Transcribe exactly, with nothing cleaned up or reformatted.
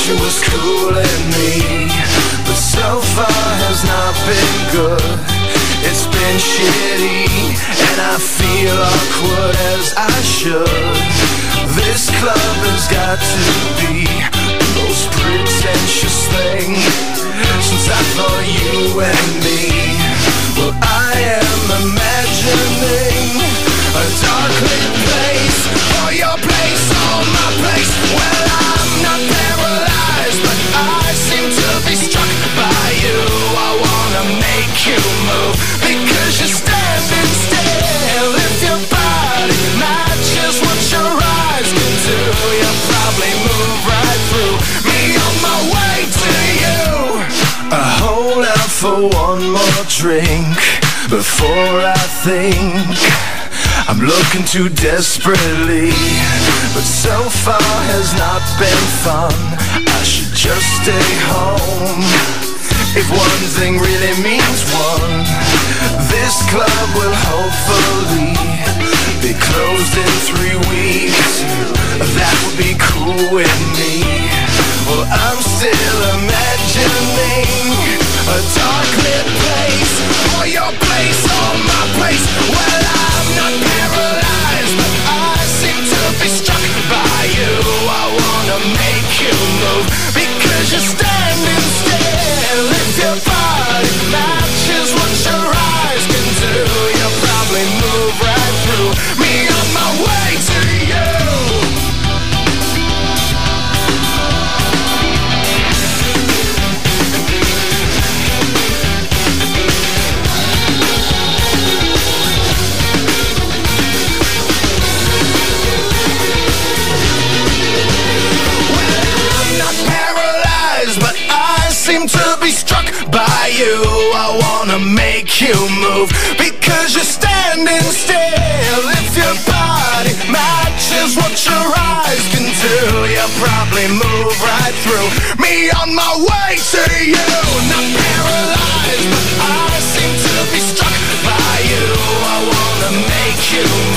She was cooling me, but so far has not been good. It's been shitty, and I feel awkward as I should. This club has got to be the most pretentious thing since I thought you and me. Well, I am imagining a dark lit place, or your place, or my place. Well, I'm not paralyzed, but I seem to be struck by you. I wanna make you move, because you're standing still. If your body matches what your eyes can do, you'll probably move right through me on my way to you. I hold out for one more drink before I think I'm looking too desperately, but so far has not been fun. I should just stay home. If one thing really means one, this club will hopefully be closed in three weeks. That would be cool with me. Well, I'm still imagining a dark lit place, or your place, or my place. Well, I'm not paralyzed, but I seem to be struck by you. I wanna make you move, because you're standing still. If your body matches what your eyes can do, you'll probably move right through me on my way to you. Seem to be struck by you. I wanna make you move, because you're standing still. If your body matches what your eyes can do, you'll probably move right through me on my way to you. Not paralyzed, but I seem to be struck by you. I wanna make you